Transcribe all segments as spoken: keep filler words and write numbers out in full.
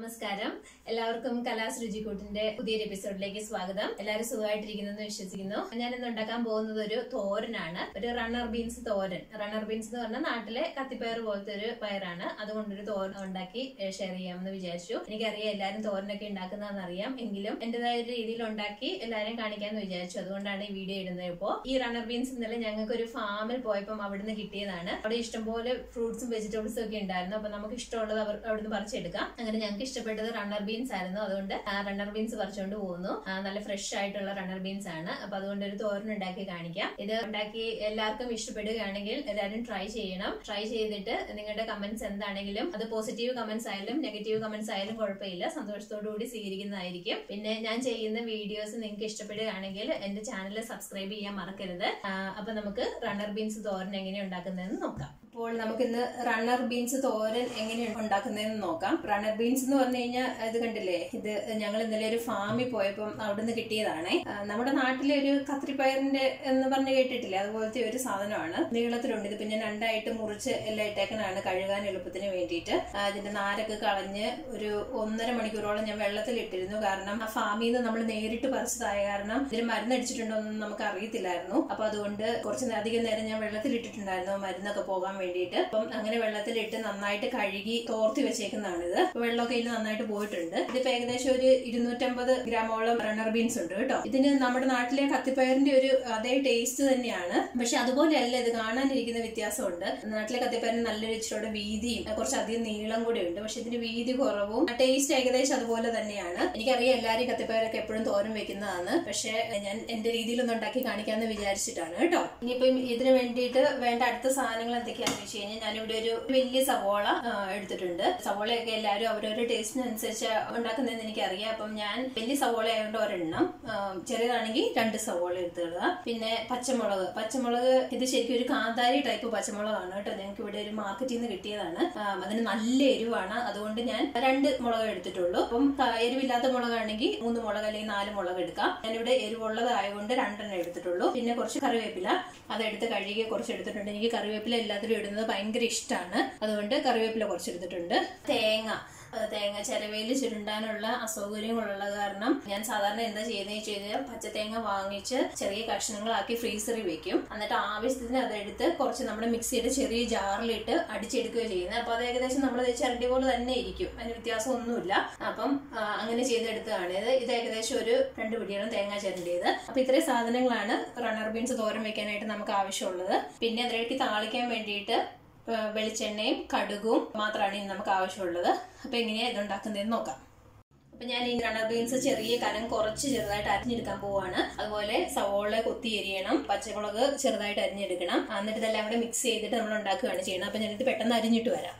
നമസ്കാരം. എല്ലാവർക്കും കലാസ് രുചിക്കൂട്ടിന്റെ പുതിയൊരു എപ്പിസോഡിലേക്ക് സ്വാഗതം. എല്ലാവരും സുഖമായിട്ടിരിക്കുന്നെന്ന് വിശ്വസിക്കുന്നു. ഞാൻ ഇന്ന് ഉണ്ടാക്കാൻ പോകുന്നത് ഒരു തോരനാണ്. ഒരു റണ്ണർ ബീൻസ് തോരൻ. റണ്ണർ ബീൻസ് എന്ന് പറഞ്ഞാൽ നാട്ടിലെ കത്തിപ്പയർ പോലത്തെ ഒരു പയറാണ്. അതുകൊണ്ടൊരു തോരൻ ഉണ്ടാക്കി ഷെയർ ചെയ്യാമെന്ന് വിചാരിച്ചു. എനിക്കറിയാം എല്ലാവരും തോരനൊക്കെ ഉണ്ടാക്കുന്നതെന്ന് അറിയാം. എങ്കിലും എന്റേതായ ഒരു രീതിയിൽ ഉണ്ടാക്കി എല്ലാവരെയും കാണിക്കാമെന്ന് വിചാരിച്ചു. അതുകൊണ്ടാണ് ഈ വീഡിയോ ഇടുന്നത്. ഇപ്പോ ഈ റണ്ണർ ബീൻസ് ഇന്നലെ ഞങ്ങൾക്ക് ഒരു ഫാമിൽ പോയപ്പോൾ അവിടുന്ന് കിട്ടിയതാണ്. അവിടെ ഇഷ്ടംപോലെ ഫ്രൂട്ട്സും വെജിറ്റബിൾസും ഒക്കെ ഉണ്ടായിരുന്നു. അപ്പൊ നമുക്ക് ഇഷ്ടമുള്ളത് അവർ അവിടുന്ന് പറിച്ചെടുക്കാം. അങ്ങനെ ഞങ്ങൾക്ക് ഇഷ്ടപ്പെട്ടത് റണ്ണർ ബീൻസ് ആയിരുന്നു. അതുകൊണ്ട് റണ്ണർ ബീൻസ് പറിച്ചുകൊണ്ട് പോകുന്നു. നല്ല ഫ്രഷ് ആയിട്ടുള്ള റണ്ണർ ബീൻസ് ആണ്. അപ്പൊ അതുകൊണ്ട് ഒരു തോരൻ ഉണ്ടാക്കി കാണിക്കാം. ഇത് ഉണ്ടാക്കി എല്ലാവർക്കും ഇഷ്ടപ്പെടുകയാണെങ്കിൽ എല്ലാവരും ട്രൈ ചെയ്യണം. ട്രൈ ചെയ്തിട്ട് നിങ്ങളുടെ കമന്റ്സ് എന്താണെങ്കിലും അത് പോസിറ്റീവ് കമന്റ്സ് ആയാലും നെഗറ്റീവ് കമന്റ്സ് ആയാലും കുഴപ്പമില്ല, സന്തോഷത്തോടു കൂടി സ്വീകരിക്കുന്നതായിരിക്കും. പിന്നെ ഞാൻ ചെയ്യുന്ന വീഡിയോസ് നിങ്ങൾക്ക് ഇഷ്ടപ്പെടുകയാണെങ്കിൽ എന്റെ ചാനൽ സബ്സ്ക്രൈബ് ചെയ്യാൻ മറക്കരുത്. അപ്പൊ നമുക്ക് റണ്ണർ ബീൻസ് തോരൻ എങ്ങനെ ഉണ്ടാക്കുന്നതെന്ന് നോക്കാം. ഇപ്പോൾ നമുക്ക് ഇന്ന് റണ്ണർ ബീൻസ് തോരൻ എങ്ങനെ ഉണ്ടാക്കുന്നതെന്ന് നോക്കാം. റണ്ണർ ബീൻസ് എന്ന് പറഞ്ഞു കഴിഞ്ഞാൽ ഇത് കണ്ടില്ലേ, ഇത് ഞങ്ങൾ ഇന്നലെ ഒരു ഫാമിൽ പോയപ്പം അവിടുന്ന് കിട്ടിയതാണ്. നമ്മുടെ നാട്ടിലെ ഒരു കത്രിപ്പയറിന്റെ എന്ന് പറഞ്ഞ് കേട്ടിട്ടില്ലേ, അതുപോലത്തെ ഒരു സാധനമാണ്. നീളത്തിലുണ്ട്. ഇതിപ്പോ ഞാൻ രണ്ടായിട്ട് മുറിച്ച് എല്ലാം ഇട്ടേക്കനാണ് കഴുകാൻ എളുപ്പത്തിന് വേണ്ടിയിട്ട്. ഇതിന്റെ നാരൊക്കെ കളഞ്ഞ് ഒരു ഒന്നര മണിക്കൂറോളം ഞാൻ വെള്ളത്തിൽ ഇട്ടിരുന്നു. കാരണം ആ ഫാമിൽ നിന്ന് നമ്മൾ നേരിട്ട് പറിച്ചതായ കാരണം ഇതിന് മരുന്നടിച്ചിട്ടുണ്ടോ എന്നൊന്നും നമുക്ക് അറിയത്തില്ലായിരുന്നു. അപ്പൊ അതുകൊണ്ട് കുറച്ച് അധികം നേരം ഞാൻ വെള്ളത്തിൽ ഇട്ടിട്ടുണ്ടായിരുന്നു മരുന്നൊക്കെ പോകാൻ വേണ്ടിയിട്ട്. അപ്പം അങ്ങനെ വെള്ളത്തിലിട്ട് നന്നായിട്ട് കഴുകി തോർത്തി വെച്ചേക്കുന്നതാണിത്. വെള്ളമൊക്കെ ഇതിന് നന്നായിട്ട് പോയിട്ടുണ്ട്. ഇതിപ്പോ ഏകദേശം ഒരു ഇരുന്നൂറ്റമ്പത് ഗ്രാമോളം റണ്ണർ ബീൻസ് ഉണ്ട് കേട്ടോ. ഇതിന് നമ്മുടെ നാട്ടിലെ കത്തിപ്പയറിന്റെ ഒരു അതേ ടേസ്റ്റ് തന്നെയാണ്. പക്ഷെ അതുപോലെയല്ല, ഇത് കാണാനിരിക്കുന്ന വ്യത്യാസമുണ്ട്. നാട്ടിലെ കത്തിപ്പയറിന് നല്ലൊരു ഇച്ചിരി വീതിയും കുറച്ചധികം നീളം കൂടെ ഉണ്ട്. പക്ഷെ ഇതിന് വീതി കുറവും ടേസ്റ്റ് ഏകദേശം അതുപോലെ തന്നെയാണ്. എനിക്കറിയാം എല്ലാവരും കത്തിപ്പയറൊക്കെ എപ്പോഴും തോരൻ വെക്കുന്നതാണ്. പക്ഷെ ഞാൻ എന്റെ രീതിയിലൊന്നും ഉണ്ടാക്കി കാണിക്കാന്ന് വിചാരിച്ചിട്ടാണ് കേട്ടോ. ഇനിയിപ്പം ഇതിന് വേണ്ടിയിട്ട് വേണ്ട അടുത്ത സാധനങ്ങൾ എന്തൊക്കെയാണെന്ന് വെച്ച് കഴിഞ്ഞാൽ ഞാനിവിടെ ഒരു വലിയ സവോള എടുത്തിട്ടുണ്ട്. സവോളയൊക്കെ എല്ലാവരും അവരവരുടെ ടേസ്റ്റിനനുസരിച്ച് ഉണ്ടാക്കുന്നതെന്ന് എനിക്കറിയാം. അപ്പം ഞാൻ വലിയ സവോള ആയതുകൊണ്ട് ഒരെണ്ണം, ചെറിയതാണെങ്കിൽ രണ്ട് സവോള എടുത്തുകൊള്ളുക. പിന്നെ പച്ചമുളക്. പച്ചമുളക് ഇത് ശരിക്കും ഒരു കാന്താരി ടൈപ്പ് പച്ചമുളകാണ് കേട്ടോ. ഞങ്ങൾക്ക് ഇവിടെ ഒരു മാർക്കറ്റിൽ നിന്ന് കിട്ടിയതാണ്. അതിന് നല്ല എരിവാണ്. അതുകൊണ്ട് ഞാൻ രണ്ട് മുളക് എടുത്തിട്ടുള്ളൂ. അപ്പം എരിവില്ലാത്ത മുളകാണെങ്കിൽ മൂന്ന് മുളക് അല്ലെങ്കിൽ നാല് മുളക് എടുക്കാം. ഞാനിവിടെ എരിവുള്ളതായതുകൊണ്ട് രണ്ടെണ്ണം എടുത്തിട്ടുള്ളൂ. പിന്നെ കുറച്ച് കറിവേപ്പില അതെടുത്ത് കഴുകി കുറച്ച് എടുത്തിട്ടുണ്ട്. എനിക്ക് കറിവേപ്പില എല്ലാത്തിലും ഇടുന്നത് ഭയങ്കര ഇഷ്ടമാണ്. അതുകൊണ്ട് കറിവേപ്പില കുറച്ചെടുത്തിട്ടുണ്ട്. തേങ്ങ തേങ്ങ ചിരവയിൽ ചുരുണ്ടാനുള്ള അസൗകര്യങ്ങളുള്ള കാരണം ഞാൻ സാധാരണ എന്താ ചെയ്യുന്നത് വെച്ച് കഴിഞ്ഞാൽ പച്ചത്തേങ്ങ വാങ്ങിച്ച് ചെറിയ കഷ്ണങ്ങളാക്കി ഫ്രീസറിൽ വെക്കും. എന്നിട്ട് ആവശ്യത്തിന് അതെടുത്ത് കുറച്ച് നമ്മുടെ മിക്സിയുടെ ചെറിയ ജാറിലിട്ട് അടിച്ചെടുക്കുകയോ ചെയ്യുന്നത്. അപ്പൊ അത് ഏകദേശം നമ്മൾ ചിരണ്ടി പോലെ തന്നെ ഇരിക്കും. അതിന് വ്യത്യാസമൊന്നുമില്ല. അപ്പം അങ്ങനെ ചെയ്തെടുത്തതാണ് ഇത്. ഇത് ഏകദേശം ഒരു രണ്ട് പിടിയോളം തേങ്ങ ചിരണ്ടിയത്. അപ്പൊ ഇത്രയും സാധനങ്ങളാണ് റണ്ണർ ബീൻസ് തോരൻ വെക്കാനായിട്ട് നമുക്ക് ആവശ്യമുള്ളത്. പിന്നെ അതിലേക്ക് താളിക്കാൻ വേണ്ടിയിട്ട് വെളിച്ചെണ്ണയും കടുകും മാത്രമാണ് ഇനി നമുക്ക് ആവശ്യമുള്ളത്. അപ്പൊ എങ്ങനെയാ ഇതുണ്ടാക്കുന്നതെന്ന് നോക്കാം. അപ്പൊ ഞാൻ ഈ റണ്ണർ ബീൻസ് ചെറിയ കനം കുറച്ച് ചെറുതായിട്ട് അരിഞ്ഞെടുക്കാൻ പോവാണ്. അതുപോലെ സവോള കൊത്തി എരിയണം, പച്ചമുളക് ചെറുതായിട്ട് അരിഞ്ഞെടുക്കണം. എന്നിട്ട് ഇതെല്ലാം കൂടെ മിക്സ് ചെയ്തിട്ട് നമ്മൾ ഉണ്ടാക്കുകയാണ് ചെയ്യണം. അപ്പൊ ഞാനിത് പെട്ടെന്ന് അരിഞ്ഞിട്ട് വരാം.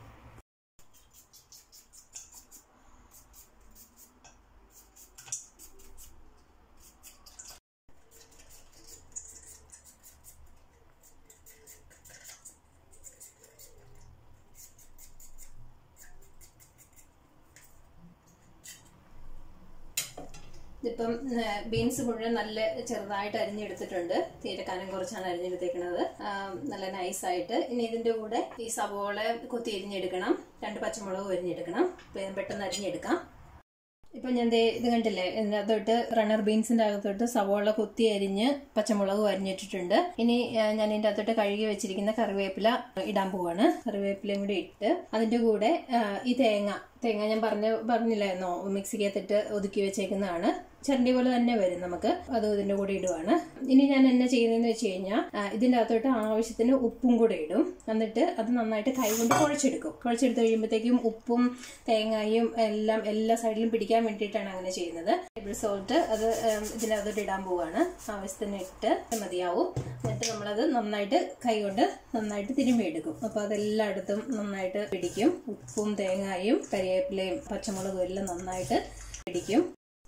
ഇതിപ്പം ബീൻസ് മുഴുവൻ നല്ല ചെറുതായിട്ട് അരിഞ്ഞെടുത്തിട്ടുണ്ട്. തീരെ കനം കുറച്ചാണ് അരിഞ്ഞെടുത്തേക്കുന്നത്, നല്ല നൈസായിട്ട്. ഇനി ഇതിന്റെ കൂടെ ഈ സവോള കൊത്തി അരിഞ്ഞെടുക്കണം, രണ്ട് പച്ചമുളക് അരിഞ്ഞെടുക്കണം. പെട്ടെന്ന് അരിഞ്ഞെടുക്കാം. ഇപ്പൊ ഞാൻ ഇത് കണ്ടില്ലേ, ഇതിനകത്തോട്ട് റണ്ണർ ബീൻസിന്റെ അകത്തോട്ട് സവോള കൊത്തി അരിഞ്ഞ് പച്ചമുളക് അരിഞ്ഞിട്ടിട്ടുണ്ട്. ഇനി ഞാൻ ഇതിന്റെ അകത്തോട്ട് കഴുകി വെച്ചിരിക്കുന്ന കറിവേപ്പില ഇടാൻ പോവാണ്. കറിവേപ്പിലയും കൂടി ഇട്ട് അതിന്റെ കൂടെ ഈ തേങ്ങ തേങ്ങ ഞാൻ പറഞ്ഞ പറഞ്ഞില്ലായിരുന്നോ, മിക്സിക്കകത്തിട്ട് ഒതുക്കി വെച്ചേക്കുന്നതാണ്. ചരണ്ടി പോലെ തന്നെ വരും നമുക്ക്. അതും ഇതിന്റെ കൂടെ ഇടുവാണ്. ഇനി ഞാൻ എന്നാ ചെയ്യുന്നതെന്ന് വെച്ച് കഴിഞ്ഞാൽ ഇതിന്റെ അകത്തോട്ട് ആവശ്യത്തിന് ഉപ്പും കൂടെ ഇടും. എന്നിട്ട് അത് നന്നായിട്ട് കൈകൊണ്ട് കുഴച്ചെടുക്കും. കുഴച്ചെടുത്ത് കഴിയുമ്പോഴത്തേക്കും ഉപ്പും തേങ്ങയും എല്ലാം എല്ലാ സൈഡിലും പിടിക്കാൻ വേണ്ടിയിട്ടാണ് അങ്ങനെ ചെയ്യുന്നത്. ടേബിൾ സോൾട്ട് അത് ഇതിന്റെ അകത്തോട്ട് ഇടാൻ പോവാണ്. ആവശ്യത്തിന് ഇട്ട് മതിയാവും. എന്നിട്ട് നമ്മളത് നന്നായിട്ട് കൈകൊണ്ട് നന്നായിട്ട് തിരുമ്മിയെടുക്കും. അപ്പൊ അതെല്ലായിടത്തും നന്നായിട്ട് പിടിക്കും. ഉപ്പും തേങ്ങയും കരിവേപ്പിലയും പച്ചമുളകും എല്ലാം നന്നായിട്ട് പിടിക്കും.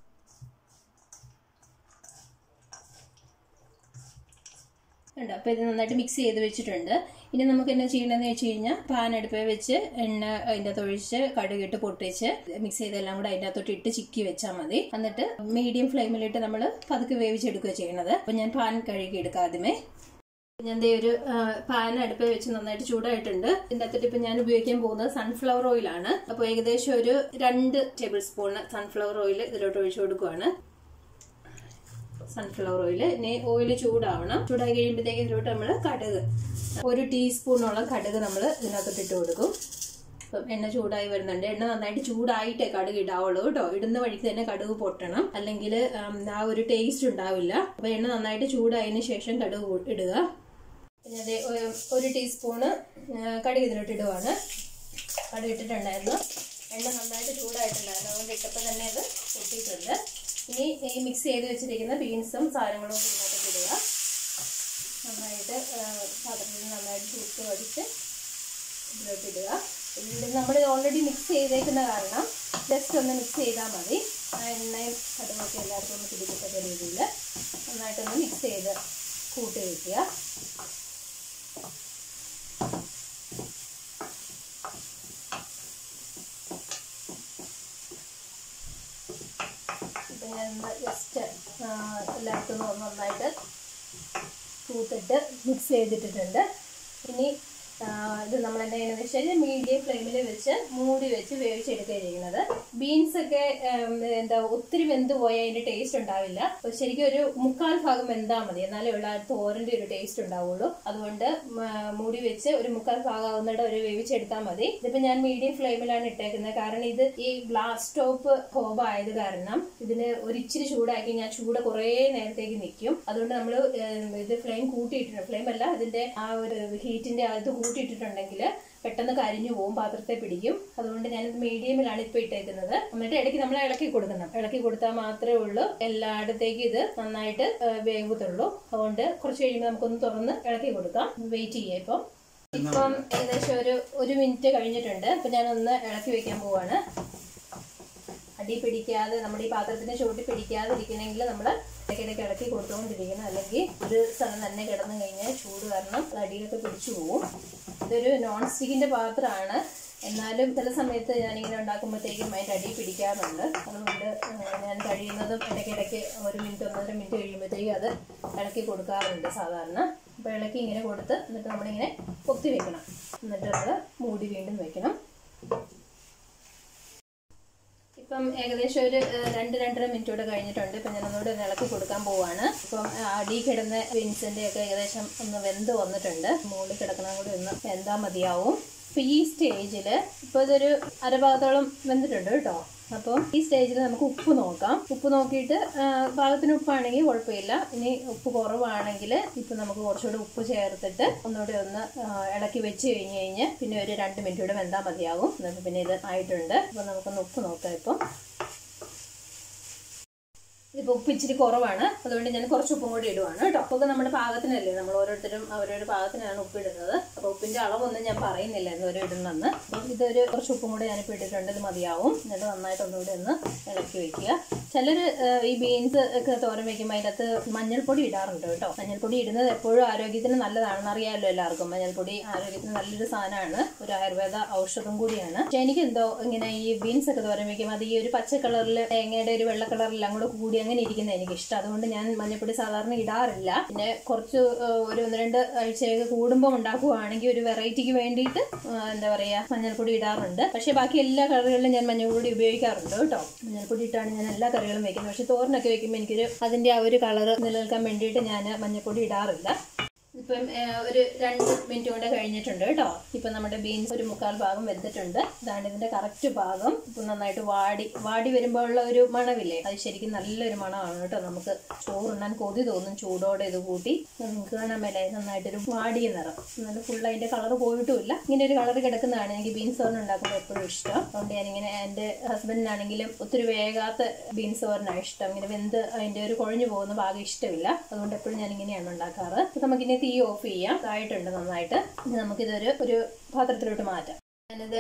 ഉണ്ട്. അപ്പൊ ഇത് നന്നായിട്ട് മിക്സ് ചെയ്ത് വെച്ചിട്ടുണ്ട്. ഇനി നമുക്ക് എന്നാ ചെയ്യണമെന്ന് വെച്ച് കഴിഞ്ഞാൽ പാൻ അടുപ്പിൽ വെച്ച് എണ്ണ അതിൻ്റെ അകത്ത് ഒഴിച്ച് കടുകിട്ട് പൊട്ടിച്ച് മിക്സ് ചെയ്തെല്ലാം കൂടെ അതിൻ്റെ അകത്തോട്ട് ഇട്ട് ചിക്കി വെച്ചാൽ മതി. എന്നിട്ട് മീഡിയം ഫ്ലെയിമിലിട്ട് നമ്മൾ പതുക്കെ വേവിച്ചെടുക്കുക ചെയ്യണത്. അപ്പൊ ഞാൻ പാൻ കഴുകി എടുക്കാം ആദ്യമേ. ഞാൻ ദേ ഒരു പാൻ അടുപ്പിൽ വെച്ച് നന്നായിട്ട് ചൂടായിട്ടുണ്ട്. ഇതിന്റെ അകത്തിട്ട് ഇപ്പൊ ഞാൻ ഉപയോഗിക്കാൻ പോകുന്നത് സൺഫ്ലവർ ഓയിലാണ്. അപ്പൊ ഏകദേശം ഒരു രണ്ട് ടേബിൾ സ്പൂണ് സൺഫ്ലവർ ഓയിൽ ഇതിലോട്ട് ഒഴിച്ചു കൊടുക്കുവാണ്. സൺഫ്ലവർ ഓയിൽ ഇനി ഓയിൽ ചൂടാവണം. ചൂടായി കഴിയുമ്പോഴത്തേക്ക് ഇതിലോട്ട് നമ്മൾ കടുക് ഒരു ടീസ്പൂണോളം കടുക് നമ്മൾ ഇതിനകത്തോട്ട് ഇട്ട് കൊടുക്കും. അപ്പം എണ്ണ ചൂടായി വരുന്നുണ്ട്. എണ്ണ നന്നായിട്ട് ചൂടായിട്ടേ കടുക് ഇടാവുള്ളൂ കേട്ടോ. ഇടുന്ന വഴിക്ക് തന്നെ കടുക് പൊട്ടണം, അല്ലെങ്കിൽ ആ ഒരു ടേസ്റ്റ് ഉണ്ടാവില്ല. അപ്പൊ എണ്ണ നന്നായിട്ട് ചൂടായതിനു ശേഷം കടുക് ഇടുക. പിന്നെ അതേ ഒരു ടീസ്പൂണ് കടുക് ഇതിലോട്ട് ഇടുവാണ്. കടുക് ഇട്ടിട്ടുണ്ടായിരുന്നു. എണ്ണ നന്നായിട്ട് ചൂടായിട്ടുണ്ടായിരുന്നു, അതുകൊണ്ട് ഇട്ടപ്പോൾ തന്നെ അത് പൊട്ടിയിട്ടുണ്ട്. ഇനി ഈ മിക്സ് ചെയ്ത് വെച്ചിരിക്കുന്ന ബീൻസും സാധനങ്ങളും ഇതിനകത്ത് ഇടുക. നന്നായിട്ട് പാത്രത്തിൽ നന്നായിട്ട് ചൂട്ട് വടിച്ച് ഇതിലോട്ട് ഇടുക. നമ്മളിത് ഓൾറെഡി മിക്സ് ചെയ്തേക്കുന്ന കാരണം ജസ്റ്റ് ഒന്ന് മിക്സ് ചെയ്താൽ മതി. ആ എണ്ണയും കടുകൊക്കെ എല്ലാവർക്കും ഒന്ന് പിടിക്കത്തക്ക രീതിയിൽ നന്നായിട്ടൊന്ന് മിക്സ് ചെയ്ത് കൂട്ടി വയ്ക്കുക. ഇപ്പം ഞാൻ ജസ്റ്റ് എല്ലായിടത്തും നന്നായിട്ട് കൂട്ടിട്ട് മിക്സ് ചെയ്തിട്ടിട്ടുണ്ട്. ഇനി ഇത് നമ്മൾ എന്താ ചെയ്യുന്നത് വെച്ചാൽ മീഡിയം ഫ്ലെയിമിൽ വെച്ച് മൂടി വെച്ച് വേവിച്ചെടുക്കുകയാണ് ചെയ്യുന്നത്. ബീൻസ് ഒക്കെ എന്താ ഒത്തിരി വെന്ത് പോയാൽ അതിന്റെ ടേസ്റ്റ് ഉണ്ടാവില്ല. ശരിക്കും ഒരു മുക്കാൽ ഭാഗം വെന്താൽ മതി, എന്നാലേ ഉള്ള തോരന്റെ ഒരു ടേസ്റ്റ് ഉണ്ടാവുള്ളൂ. അതുകൊണ്ട് മൂടി വെച്ച് ഒരു മുക്കാൽ ഭാഗം ആവുന്നിടം ഒരു വേവിച്ചെടുത്താൽ മതി. ഇതിപ്പോ ഞാൻ മീഡിയം ഫ്ലെയിമിലാണ് ഇട്ടേക്കുന്നത്, കാരണം ഇത് ഈ ഗ്ലാസ് ടോപ്പ് ഹോബ് ആയത് കാരണം ഇതിന് ഒരിച്ചിരി ചൂടാക്കി ഞാൻ ചൂട് കുറേ നേരത്തേക്ക് നിൽക്കും. അതുകൊണ്ട് നമ്മൾ ഇത് ഫ്ലെയിം കൂട്ടിയിട്ടുണ്ട്. ഫ്ലെയിം അല്ല, ഇതിന്റെ ആ ഒരു ഹീറ്റിന്റെ അത് കൂട്ടിയിട്ടിട്ടുണ്ടെങ്കിൽ പെട്ടെന്ന് കരിഞ്ഞു പോകും, പാത്രത്തെ പിടിക്കും. അതുകൊണ്ട് ഞാനിത് മീഡിയമിലാണ് ഇപ്പൊ ഇട്ടേക്കുന്നത്. എന്നിട്ട് ഇടയ്ക്ക് നമ്മൾ ഇളക്കി കൊടുക്കണം. ഇളക്കി കൊടുത്താൽ മാത്രമേ ഉള്ളൂ എല്ലായിടത്തേക്കും ഇത് നന്നായിട്ട് വേവത്തുള്ളൂ. അതുകൊണ്ട് കുറച്ച് കഴിയുമ്പോൾ നമുക്കൊന്ന് തുറന്ന് ഇളക്കി കൊടുക്കാം. വെയിറ്റ് ചെയ്യാം. ഇപ്പം ഇപ്പം ഏകദേശം ഒരു ഒരു മിനിറ്റ് കഴിഞ്ഞിട്ടുണ്ട്. ഇപ്പൊ ഞാനൊന്ന് ഇളക്കി വെക്കാൻ പോവാണ്. അടി പിടിക്കാതെ നമ്മുടെ ഈ പാത്രത്തിന്റെ ചുവട്ടി പിടിക്കാതെ ഇരിക്കണമെങ്കിൽ നമ്മൾ ഇടയ്ക്കിടയ്ക്ക് ഇളക്കി കൊടുത്തുകൊണ്ടിരിക്കണം, അല്ലെങ്കിൽ ഒരു സ്ഥലം തന്നെ കിടന്നു കഴിഞ്ഞാൽ ചൂട് കാരണം അടിയിലൊക്കെ പിടിച്ചു പോകും. ഇതൊരു നോൺ സ്റ്റിക്കിന്റെ പാത്രമാണ്, എന്നാലും ചില സമയത്ത് ഞാനിങ്ങനെ ഉണ്ടാക്കുമ്പോഴത്തേക്കും അതിൻ്റെ അടി പിടിക്കാറുണ്ട്. അതുകൊണ്ട് ഞാൻ കഴിയുന്നതും ഇടയ്ക്കിടയ്ക്ക് ഒരു മിനിറ്റ് ഒന്നര മിനിറ്റ് കഴിയുമ്പോഴത്തേക്കും അത് ഇളക്കി കൊടുക്കാറുണ്ട് സാധാരണ. അപ്പോൾ ഇളക്കി ഇങ്ങനെ കൊടുത്ത് എന്നിട്ട് നമ്മളിങ്ങനെ പൊത്തി വെക്കണം. എന്നിട്ട് അത് മൂടി വീണ്ടും വെക്കണം. ഇപ്പം ഏകദേശം ഒരു രണ്ട് രണ്ടര മിനിറ്റ് കൂടെ കഴിഞ്ഞിട്ടുണ്ട്. ഇപ്പം ഞാൻ ഒന്നുകൂടെ ഒന്ന് ഇളക്കി കൊടുക്കാൻ പോവാണ്. ഇപ്പം അടി കിടന്ന ബീൻസിന്റെ ഒക്കെ ഏകദേശം ഒന്ന് വെന്ത് വന്നിട്ടുണ്ട്. മുകളിൽ കിടക്കണം കൂടി ഒന്ന് വെന്താൽ മതിയാവും. ഇപ്പം ഈ സ്റ്റേജിൽ ഇപ്പോൾ ഇതൊരു അരഭാഗത്തോളം വെന്തിട്ടുണ്ട് കേട്ടോ. അപ്പം ഈ സ്റ്റേജിൽ നമുക്ക് ഉപ്പ് നോക്കാം. ഉപ്പ് നോക്കിയിട്ട് പാകത്തിന് ഉപ്പാണെങ്കിൽ കുഴപ്പമില്ല. ഇനി ഉപ്പ് കുറവാണെങ്കിൽ ഇപ്പം നമുക്ക് കുറച്ചുകൂടെ ഉപ്പ് ചേർത്തിട്ട് ഒന്നുകൂടെ ഒന്ന് ഇളക്കി വെച്ച് കഴിഞ്ഞ് കഴിഞ്ഞ് പിന്നെ ഒരു രണ്ട് മിനിറ്റ് കൂടെ വെന്താൽ മതിയാകും. എന്നിട്ട് പിന്നെ ഇത് ആയിട്ടുണ്ട്. അപ്പം നമുക്കൊന്ന് ഉപ്പ് നോക്കാം. ഇപ്പം ഇതിപ്പോൾ ഉപ്പ് ഇച്ചിരി കുറവാണ്, അതുകൊണ്ട് ഞാൻ കുറച്ച് ഉപ്പും കൂടി ഇടുവാണ് കേട്ടോ. ഉപ്പൊക്കെ നമ്മുടെ പാകത്തിനല്ലേ, നമ്മൾ ഓരോരുത്തരും അവരവരുടെ പാകത്തിനാണ് ഉപ്പ് ഇടുന്നത്. അപ്പോൾ ഉപ്പിന്റെ അളവൊന്നും ഞാൻ പറയുന്നില്ല എന്തോരം ഇടണമെന്ന്. അപ്പം ഇതൊരു കുറച്ച് ഉപ്പും കൂടെ ഞാനിപ്പോൾ ഇട്ടിട്ടുണ്ട്. ഇത് മതിയാവും. എന്നിട്ട് നന്നായിട്ട് ഒന്നുകൂടി ഒന്ന് ഇളക്കി വെക്കുക. ചിലർ ഈ ബീൻസ് ഒക്കെ തോരൻ വെക്കുമ്പോൾ അതിനകത്ത് മഞ്ഞൾപ്പൊടി ഇടാറുണ്ട് കേട്ടോ. മഞ്ഞൾപ്പൊടി ഇടുന്നത് എപ്പോഴും ആരോഗ്യത്തിന് നല്ലതാണെന്ന് അറിയാമല്ലോ എല്ലാവർക്കും. മഞ്ഞൾപ്പൊടി ആരോഗ്യത്തിന് നല്ലൊരു സാധനമാണ്, ഒരു ആയുർവേദ ഔഷധം കൂടിയാണ്. പക്ഷെ എനിക്കെന്തോ ഇങ്ങനെ ഈ ബീൻസ് ഒക്കെ തോരൻ വെക്കുമ്പോൾ അത് ഈ ഒരു പച്ച കളറിൽ തേങ്ങയുടെ ഒരു വെള്ള കളറിൽ അങ്ങോട്ട് കൂടി അങ്ങനെ ഇരിക്കുന്നത് എനിക്കിഷ്ടം. അതുകൊണ്ട് ഞാൻ മഞ്ഞൾപ്പൊടി സാധാരണ ഇടാറില്ല. പിന്നെ കുറച്ച് ഒരു ഒന്ന് രണ്ട് ആഴ്ചയൊക്കെ കൂടുമ്പോൾ ഉണ്ടാക്കുവാണെങ്കിൽ ഒരു വെറൈറ്റിക്ക് വേണ്ടിയിട്ട് എന്താ പറയാ മഞ്ഞൾപ്പൊടി ഇടാറുണ്ട്. പക്ഷെ ബാക്കി എല്ലാ കറികളിലും ഞാൻ മഞ്ഞൾപ്പൊടി ഉപയോഗിക്കാറുണ്ട് കേട്ടോ. മഞ്ഞൾപ്പൊടി ഇട്ടാണ് ഞാൻ എല്ലാ കറികളും വെക്കുന്നത്. പക്ഷെ തോരനൊക്കെ വെക്കുമ്പോൾ എനിക്കൊരു അതിന്റെ ആ ഒരു കളർ നിലനിൽക്കാൻ വേണ്ടിയിട്ട് ഞാൻ മഞ്ഞൾപ്പൊടി ഇടാറില്ല. ഇപ്പം ഒരു രണ്ട് മിനിറ്റ് കൊണ്ട് കഴിഞ്ഞിട്ടുണ്ട് കേട്ടോ. ഇപ്പം നമ്മുടെ ബീൻസ് ഒരു മുക്കാൽ ഭാഗം വെന്തിട്ടുണ്ട്. ഇതാണ് ഇതിന്റെ കറക്റ്റ് ഭാഗം. ഇപ്പം നന്നായിട്ട് വാടി വാടി വരുമ്പോഴുള്ള ഒരു മണമില്ലേ, അത് ശരിക്കും നല്ലൊരു മണമാണ് കേട്ടോ. നമുക്ക് ചോറുണ്ണാൻ കൊതി തോന്നും ചൂടോടെ ഇത് കൂട്ടി. നിങ്ങൾക്ക് കാണാൻ മേലെ നന്നായിട്ടൊരു വാടിയ നിറം, നല്ല ഫുൾ അതിന്റെ കളർ പോയിട്ടുമില്ല. ഇങ്ങനെ ഒരു കളർ കിടക്കുന്നതാണ് എനിക്ക് ബീൻസ് തോരൻ ഉണ്ടാക്കുമ്പോൾ എപ്പോഴും ഇഷ്ടം. അതുകൊണ്ട് ഞാനിങ്ങനെ എൻ്റെ ഹസ്ബൻഡിനാണെങ്കിലും ഒത്തിരി വേകാത്ത ബീൻസ് തോരനാണ് ഇഷ്ടം. ഇങ്ങനെ വെന്ത് അതിന്റെ ഒരു കുഴഞ്ഞു പോകുന്ന ഭാഗം ഇഷ്ടമില്ല. അതുകൊണ്ട് എപ്പോഴും ഞാൻ ഇങ്ങനെയാണ് ഉണ്ടാക്കാറ്. നമുക്കിനി തീ ഓഫ് ചെയ്യാം. ആയിട്ടുണ്ട് നന്നായിട്ട്. നമുക്കിതൊരു ഒരു പാത്രത്തിലോട്ട് മാറ്റാം. ഞാനിത്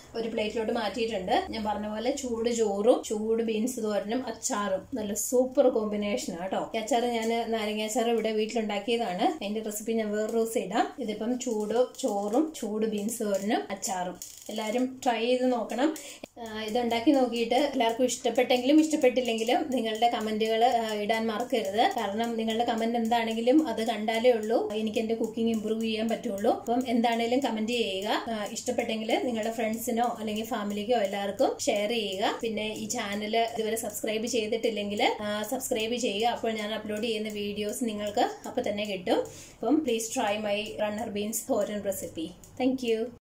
ഒരു പ്ലേറ്റിലോട്ട് മാറ്റിയിട്ടുണ്ട്. ഞാൻ പറഞ്ഞ പോലെ ചൂട് ചോറും ചൂട് ബീൻസ് തോരനും അച്ചാറും നല്ല സൂപ്പർ കോമ്പിനേഷൻ ആട്ടോ. ഈ അച്ചാർ ഞാൻ നാരങ്ങ അച്ചാർ ഇവിടെ വീട്ടിലുണ്ടാക്കിയതാണ്. അതിന്റെ റെസിപ്പി ഞാൻ വേറെ ദിവസം ഇടാം. ഇതിപ്പം ചൂട് ചോറും ചൂട് ബീൻസ് തോരനും അച്ചാറും എല്ലാവരും ട്രൈ ചെയ്ത് നോക്കണം. ഇതുണ്ടാക്കി നോക്കിയിട്ട് എല്ലാവർക്കും ഇഷ്ടപ്പെട്ടെങ്കിലും ഇഷ്ടപ്പെട്ടില്ലെങ്കിലും നിങ്ങളുടെ കമന്റുകൾ ഇടാൻ മറക്കരുത്. കാരണം നിങ്ങളുടെ കമന്റ് എന്താണെങ്കിലും അത് കണ്ടാലേ ഉള്ളൂ എനിക്ക് എന്റെ കുക്കിംഗ് ഇമ്പ്രൂവ് ചെയ്യാൻ പറ്റുള്ളൂ. അപ്പം എന്താണെങ്കിലും കമന്റ് ചെയ്യുക. ഇഷ്ടപ്പെട്ടെങ്കിൽ നിങ്ങളുടെ ഫ്രണ്ട്സിനോ അല്ലെങ്കിൽ ഫാമിലിക്കോ എല്ലാവർക്കും ഷെയർ ചെയ്യുക. പിന്നെ ഈ ചാനൽ ഇതുവരെ സബ്സ്ക്രൈബ് ചെയ്തിട്ടില്ലെങ്കിൽ സബ്സ്ക്രൈബ് ചെയ്യുക. അപ്പോൾ ഞാൻ അപ്ലോഡ് ചെയ്യുന്ന വീഡിയോസ് നിങ്ങൾക്ക് അപ്പൊ തന്നെ കിട്ടും. അപ്പം please try my runner beans thoran recipe. Thank U.